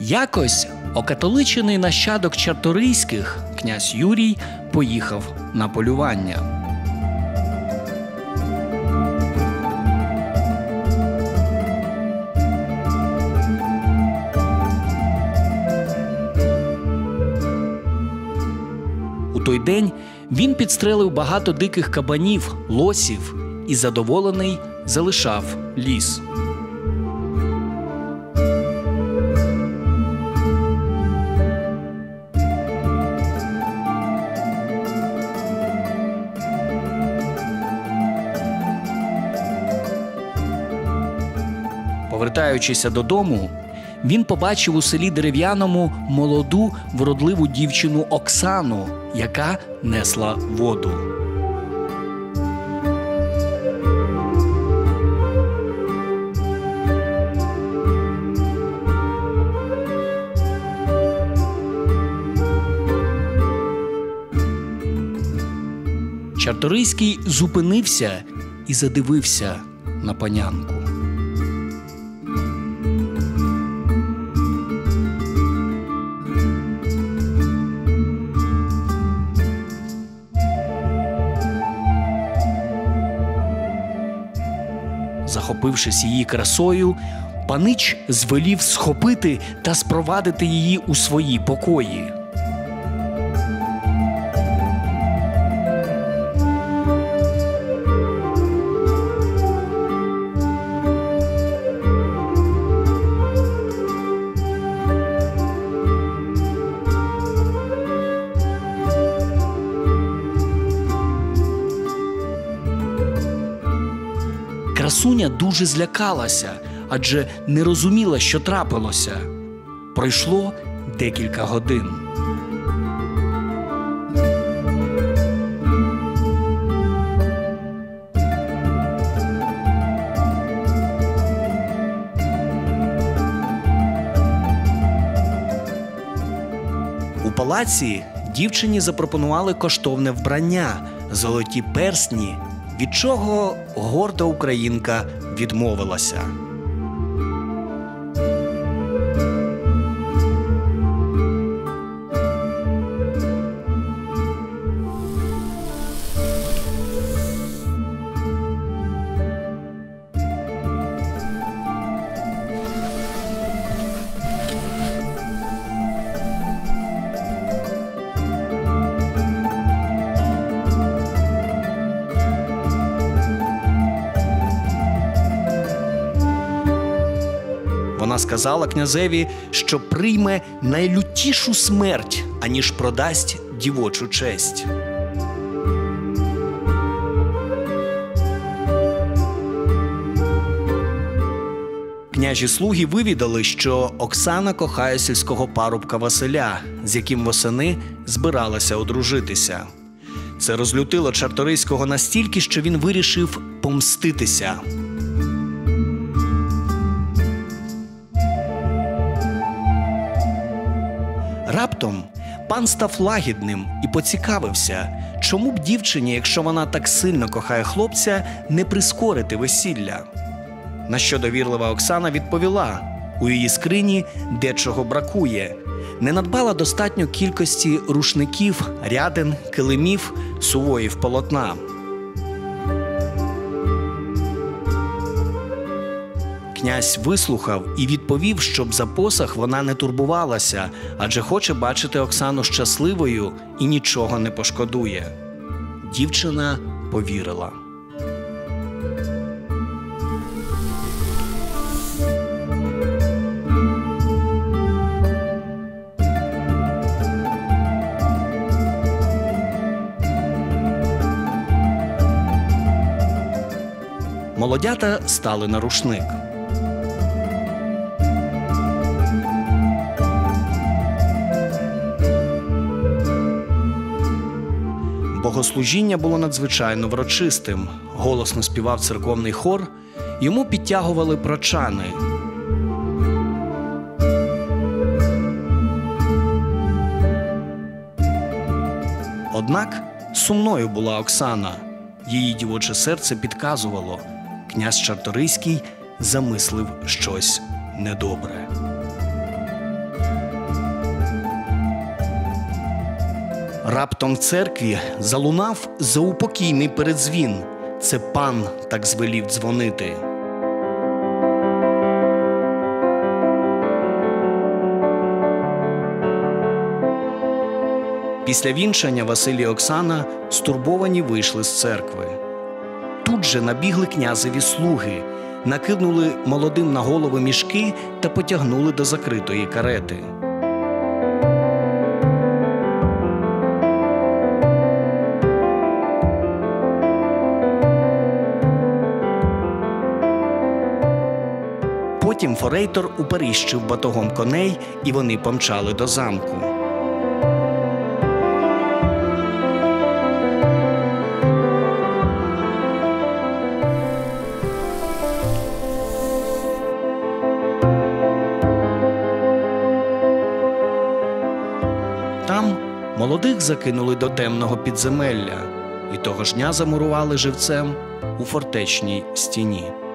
Якось окатоличений нащадок Чарторийських, князь Юрій, поїхав на полювання. У той день він підстрелив багато диких кабанів, лосів і, задоволений, залишав ліс. Повертаючися додому, він побачив у селі Дерев'яному молоду, вродливу дівчину Оксану, яка несла воду. Чарторийський зупинився і задивився на панянку. Захопившись її красою, панич звелів схопити та спровадити її у свої покої. Красуня дуже злякалася, адже не розуміла, що трапилося. Пройшло декілька годин. У палаці дівчині запропонували коштовне вбрання, золоті персні, від чого горда українка відмовилася. Вона сказала князеві, що прийме найлютішу смерть, аніж продасть дівочу честь. Княжі слуги вивідали, що Оксана кохає сільського парубка Василя, з яким восени збиралася одружитися. Це розлютило Чарторийського настільки, що він вирішив помститися. Раптом пан став лагідним і поцікавився, чому б дівчині, якщо вона так сильно кохає хлопця, не прискорити весілля. На що довірлива Оксана відповіла: у її скрині дечого бракує. Не надбала достатньо кількості рушників, рядин, килимів, сувоїв полотна. Князь вислухав і відповів, щоб за посах вона не турбувалася, адже хоче бачити Оксану щасливою і нічого не пошкодує. Дівчина повірила. Молодята стали на рушник. Богослужіння було надзвичайно врочистим. Голосно співав церковний хор, йому підтягували прочани. Однак сумною була Оксана. Її дівоче серце підказувало – князь Чарторийський замислив щось недобре. Раптом в церкві залунав заупокійний передзвін. Це пан так звелів дзвонити. Після вінчання Василь і Оксана стурбовані вийшли з церкви. Тут же набігли князеві слуги, накинули молодим на голови мішки та потягнули до закритої карети. Потім форейтор уперіщив батогом коней, і вони помчали до замку. Там молодих закинули до темного підземелля і того ж дня замурували живцем у фортечній стіні.